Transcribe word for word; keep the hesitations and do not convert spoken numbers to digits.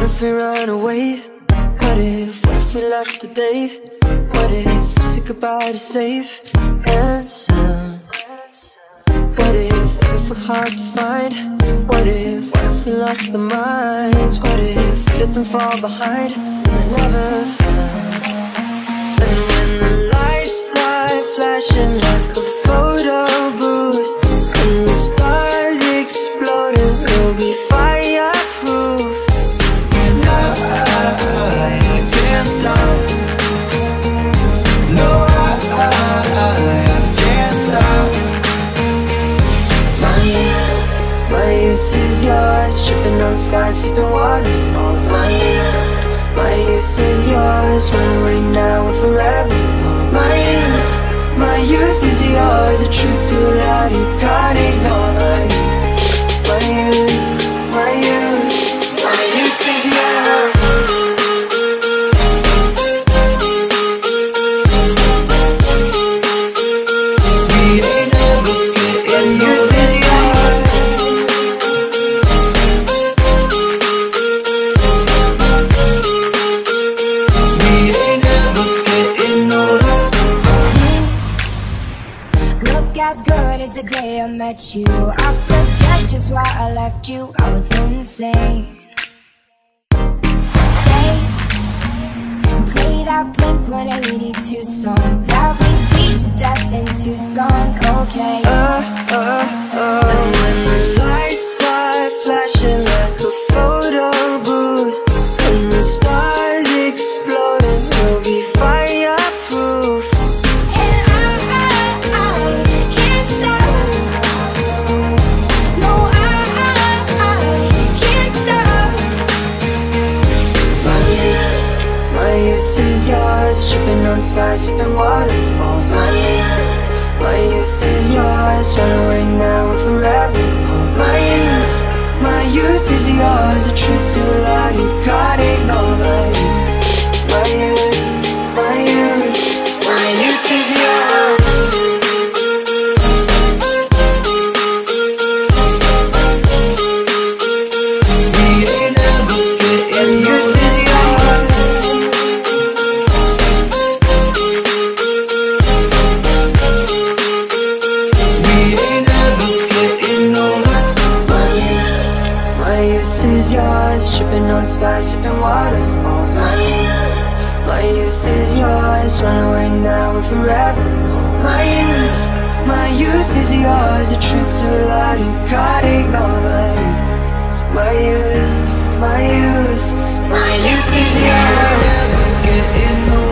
if we run away? What if, what if we left today? What if we say goodbye to safe and sound? What if, what if we're hard to find? What if, what if we lost our minds? What if we let them fall behind and they never found? And when the lights start flashing like a photo booth and the stars exploding, we'll be fireproof. And I, I, I can't stop. No, I, I, I can't stop. My youth, my youth is yours, tripping on skies, sipping waterfalls. My youth, my youth is yours, run away now and forever. My youth, my youth is yours, the truth too loud, you can't ignore. My youth, my youth, my youth, my youth is yours. We ain't never getting youth is yours. We ain't never getting older. Look as good as the day I met you. I forget just why I left you. I was insane. Stay and play that Blink one eighty-two song. Now we beat to death in Tucson. Okay. Uh, uh, uh. And when the lights start flashing like a photo booth and the stars exploding, we'll be fireproof. And I, I, I can't stop. No, I, I, I can't stop. My youth, my youth is yours, tripping on skies, sipping waterfalls. My youth, my youth is yours, run away now and forever. My youth, my youth is yours, the truth too loud, you can't ignore. My youth, my youth, my youth, my youth is yours. We ain't never getting youth is yours. We ain't never getting older. My youth, my youth is yours, tripping on skies, sipping waterfalls. My youth, my youth is yours, run away now and forever. My youth, my youth is yours, the truth too loud, you can't ignore. My youth, my youth, my youth, my youth is yours. Getting older.